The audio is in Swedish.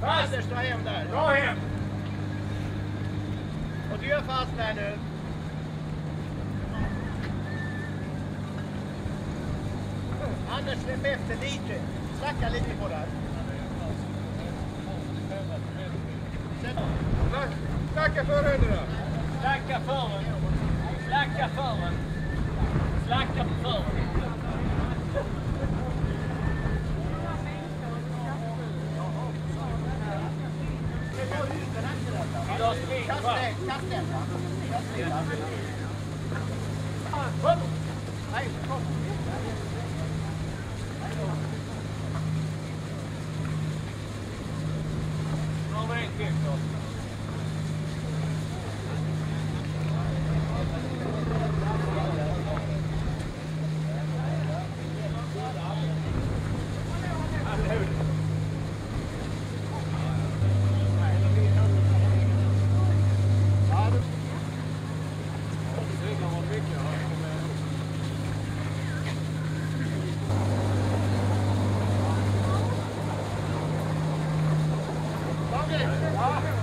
Anders, dra hem där. Dra hem! Och du gör fast där nu. Anders, släpp efter lite. Slacka lite på det. Slacka förhänderna! Slacka fören. Slacka fören. Slacka på fören. Kast den. Nej, kom. Nu har vi en till då. Ja.